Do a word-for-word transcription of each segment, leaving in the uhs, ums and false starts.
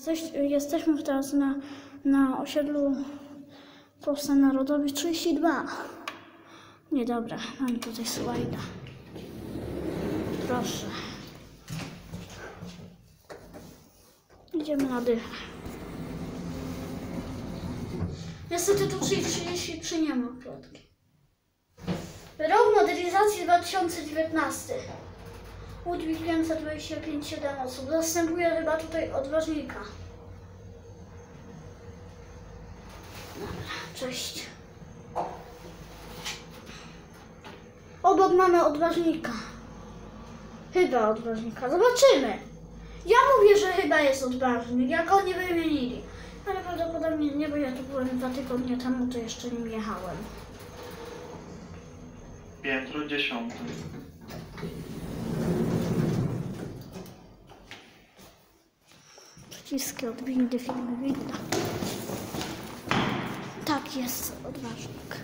Jesteś, jesteśmy teraz na, na osiedlu Powstań Narodowych trzydzieści dwa. Nie, dobra, mamy tutaj slajda. Proszę. Idziemy na dychę. Niestety tu trzydzieści trzy nie ma plotki. Rok modernizacji dwa tysiące dziewiętnasty. Udźwig pięćset dwadzieścia pięć siedem osób. Zastępuje chyba tutaj odważnika. Dobra, cześć. Obok mamy odważnika. Chyba odważnika. Zobaczymy. Ja mówię, że chyba jest odważnik, jak oni wymienili. Ale prawdopodobnie nie, bo ja tu byłem dwa tygodnie temu, to jeszcze nim jechałem. Piętro dziesiąte. Przyciski od windy filmu winda. Tak, jest odważnik.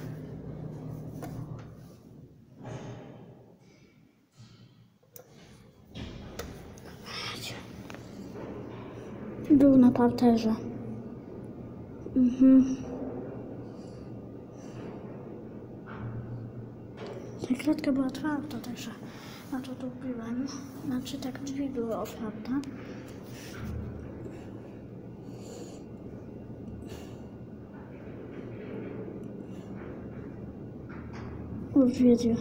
Był na parterze. Mhm. Ta klatka była otwarta, także na to tu byłem. Znaczy tak drzwi były otwarte. Już wiedzie.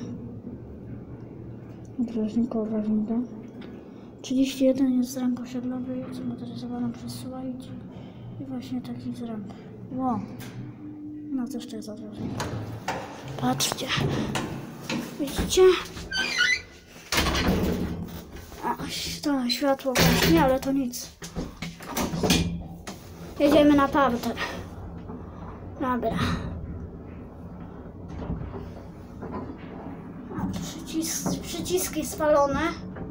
Odważnikowa winda. trzydzieści jeden jest z ramp osiedlowej, zmotoryzowaną przez słuchajcie. I właśnie taki z ramp. Wow. No to jeszcze jest odważnik. Patrzcie. Widzicie? A, to światło właśnie, ale to nic. Jedziemy na parter. Dobra. Przycis przyciski spalone.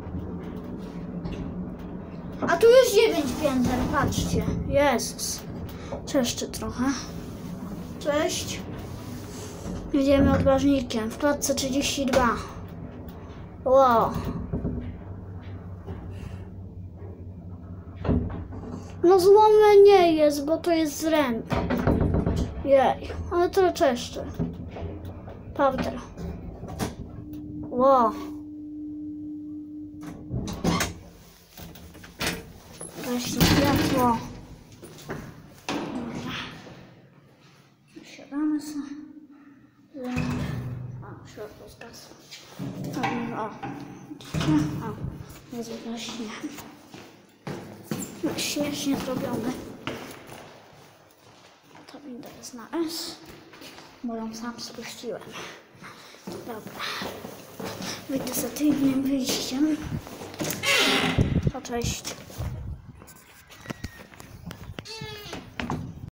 A tu już dziewięć pięter, patrzcie. Jezus. Czeszczy trochę. Cześć. Jedziemy odważnikiem w klatce trzydzieści dwa. Wow. No złome nie jest, bo to jest z ręki. Jej, ale to czeszczy. Parter. Wow. Właśnie światło. Dobra. Siadamy sobie. O, światło zgasło. O, o. O, jest właśnie. Śmiesznie zrobione. Ta winda jest na S. Bo ją sam spuściłem. Dobra. Wyjdę za tylnym wyjściem. To cześć.